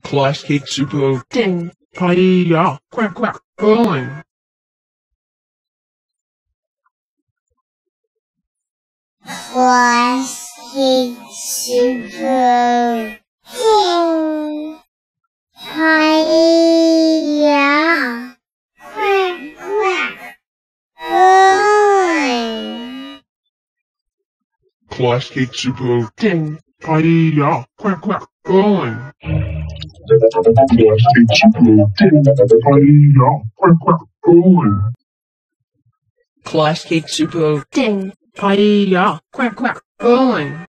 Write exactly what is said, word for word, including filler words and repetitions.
Klasky, Csupo, Ding. Hiya, quack quack, going. Klasky, Csupo, ding. Hiya, quack quack, going. Klasky, Csupo, Ding. Hiya, quack quack, going. Klasky, Csupo, ding. Hiya, quack quack, going. Klasky, Csupo, Ding. Hiya, quack quack, going.